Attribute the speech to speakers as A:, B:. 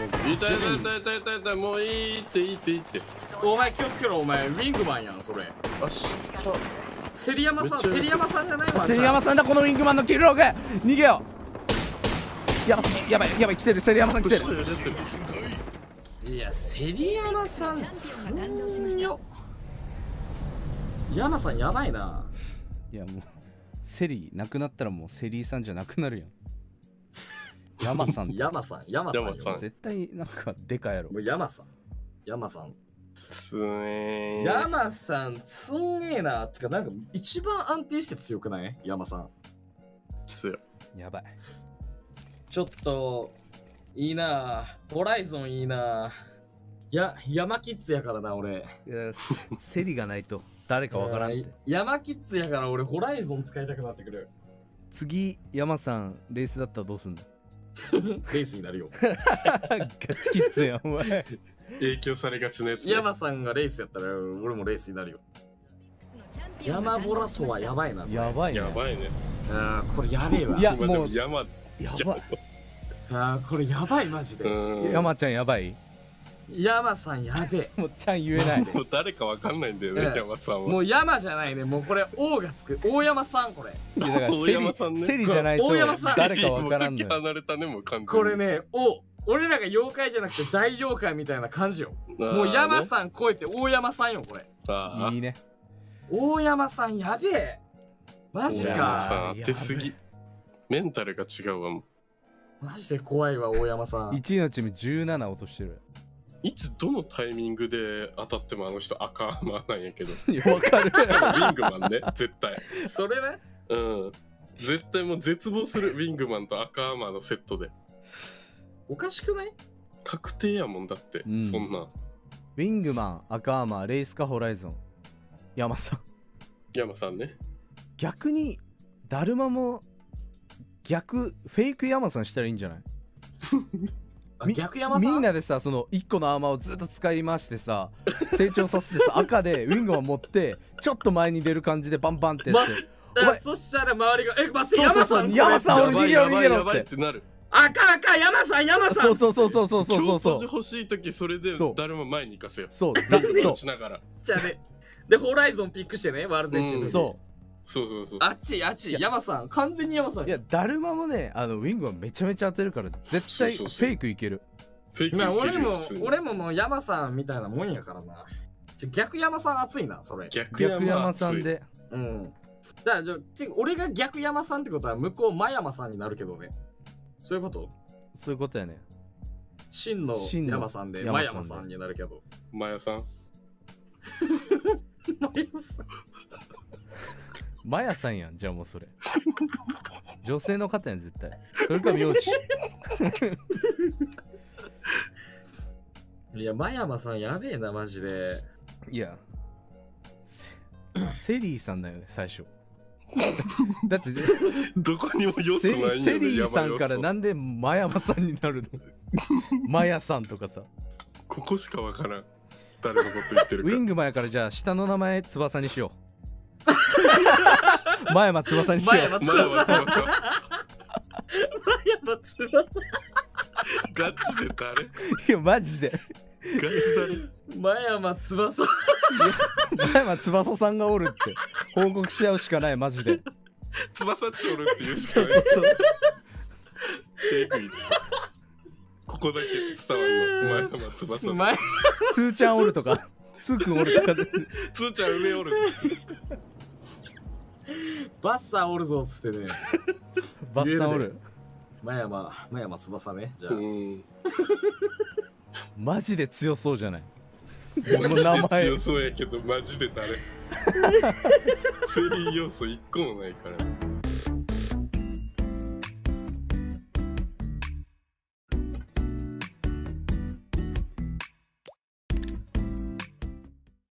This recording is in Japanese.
A: 痛い痛い痛い痛い痛い痛い、もういいっていいっていいって。
B: お前気をつけろ、お前ウィングマンやんそれ。
A: あし
B: 芹山さん、芹山さんじゃないわ。
C: 芹山さんだ、このウィングマンのキルログ。逃げよう。やばいやばい、来てる、芹山さん来てる。
B: いや、芹山さん強よ。山さんやばいな。
C: いやもうセリーなくなったらもうセリーさんじゃなくなるやん。山さん
B: 山さん
C: 絶対なんかでかやろ。
B: もう山さん
A: つねー。
B: 山さんつんげえな。てかなんか一番安定して強くない山さん。
A: 強い。
C: やばい。
B: ちょっといいな。ホライゾンいいな。山キッズやからな俺。
C: いやセリがないと誰かわからんって。
B: 山キッズやから俺ホライゾン使いたくなってくる。
C: 次山さんレースだったらどうすんの？
B: レースになるよ。
C: ガチキッズやんお前。
A: 影響されがちなやつ、ね。
B: 山さんがレースやったら俺もレースになるよ。山ボラとはやばいな。
C: やばいね。
A: やばいね。
B: あーこれやべえわ。
C: いやもう
A: 今でも山
C: やばい。
B: あーこれやばいマジで。
C: 山ちゃんやばい。
B: 山さんやべえ。
C: もうちゃん言えない。
A: もう誰かわかんないんだよね、山さんは。
B: もう山じゃないね。もうこれ王がつく。大山さんこれ。
C: いやだから
A: 大山さんね
C: セリじゃないと
B: 大山さん
C: 誰かわからんの
A: もう
C: よ。
A: 離れたね、もう完全に。
B: これね、俺らが妖怪じゃなくて大妖怪みたいな感じよ。もう山さん超えて大山さんよこれ。
A: あ
C: いいね。
B: 大山さんやべえ。マジ
A: 大山
B: か。
A: さん当てすぎ。メンタルが違うわ。もう
B: マジで怖いわ大山さん。
C: 1位のチーム17落としてる。
A: いつどのタイミングで当たってもあの人赤アーマーなんやけど。
C: いやわかる。
A: しかもウィングマンね、絶対。
B: それね。
A: うん。絶対もう絶望するウィングマンと赤アーマーのセットで。
B: おかしくない？
A: 確定やもんだって、
C: うん
A: そんな。
C: ウィングマン、赤アーマー、レイスかホライゾン。山さん。
A: 山さんね。
C: 逆にだるまもフェイク山さんしたらいいんじゃない？
B: 逆山さん。
C: みんなでさ、その1個のアーマーをずっと使い回してさ、成長させてさ、赤でウィングマン持ってちょっと前に出る感じでバンバンってやってお前
B: そしたら周りが待って
C: そうそうそう山さん俺逃げろ逃げろ
A: やばい
C: っ
A: っててなる。
B: 赤山さん
C: そうそうそうそうそうそう
A: 強
C: そう
A: ポジ欲しい時それで
C: そう
A: 誰も前に行かせよ。
C: そう
A: 打ちながら。
B: じゃあね。でホライゾンピックしてね、ワールドエッジの時。
A: そうそうそう。
B: あっち山さん完全に山さん。
C: いやだるまもね、ウィングマンめちゃめちゃ当てるから絶対フェイクいける。
A: フェイク
B: まあ
A: いけるよ
B: 俺ももう山さんみたいなもんやからな。逆山さん熱いなそれ。
A: 逆
C: 逆山さんで。
B: うん。だから俺が逆山さんってことは向こう真山さんになるけどね。そういうこと？
C: そういうことやね。
B: 真の山さんで真山さんになるけど。
A: マヤさん。
C: マヤさんやん、じゃあもうそれ。女性の方やん絶対。それか名字。
B: いや真山さんやべえなマジで。
C: いやセリーさんだよね最初。だって
A: どこにも要素ないんよね。
C: セリーさんからなんで真山さんになるの？マヤさんとかさ。
A: ここしかわからん。誰のこと言ってるか。
C: ウィングマンやからじゃあ下の名前翼にしよう。真山翼にしよう。
B: 真山翼。
A: ガチで誰？
C: いやマジで。
A: ガチ誰？
B: 真山翼。
C: 真山翼さんがおるって報告し合うしかないマジで。
A: 翼っちおるっていうしかない。ここだけ伝わるの。前山翼。
B: つ
C: ーちゃんおるとか、つーくんおるとか。
A: つーちゃん上おる。
B: バッサーおるぞっつってね。
C: バッサンおる。
B: 真山翼ね。じゃあ。
C: マジで強そうじゃない？
A: マジで強そうやけどマジで誰？セリー要素一個もないから。